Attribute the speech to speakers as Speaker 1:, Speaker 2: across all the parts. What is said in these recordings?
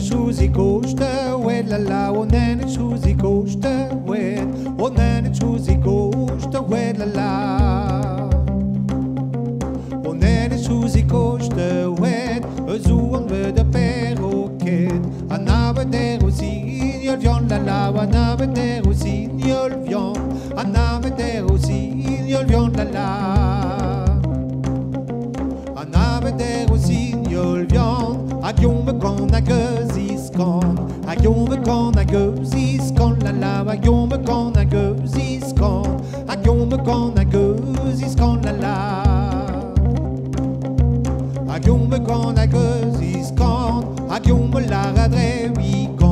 Speaker 1: Susie koste wet la la onen Susie koste wet onen Susie koste wet la la onen Susie koste wet zoen we de perroquet anabe der rossignol viande la la anabe der rossignol viande anabe der rossignol viande la la anabe der rossignol viande Agion kon a guziskan, agion kon a guziskan, la la, agion kon a guziskan, agion kon a guziskan, la la, agion kon a guziskan, agion la radre wikan.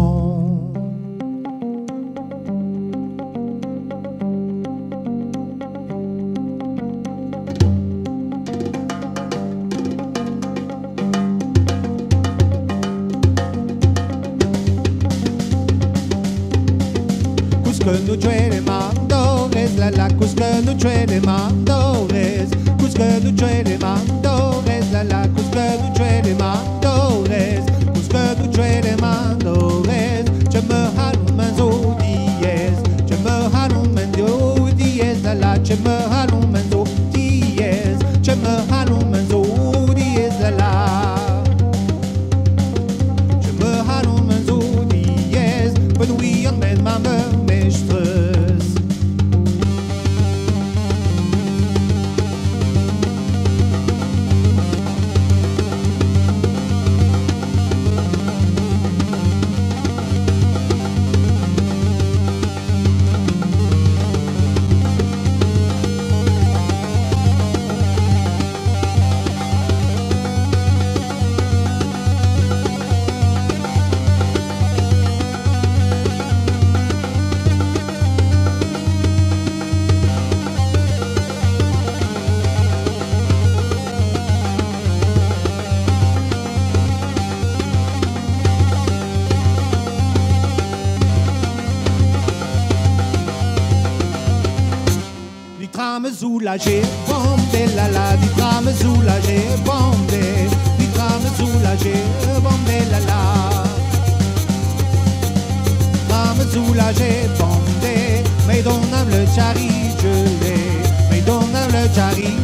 Speaker 1: Cusque nous tue les mandores, la la, cusque nous tue les mandores, cusque nous tue les mandores, la la, cusque nous tue les mandores, cusque nous tue les mandores, je me halon menzo diez, je me halon menzo diez, la la, je me halon menzo diez, je me halon menzo diez, la la, je me halon menzo diez, ben oui on met ma main. Soulagé, bombé, la la, du drame soulagé, bombé, du drame soulagé, bombé, la la. Drame soulagé, bombé, mais donne le chari gelé, mais donne le chari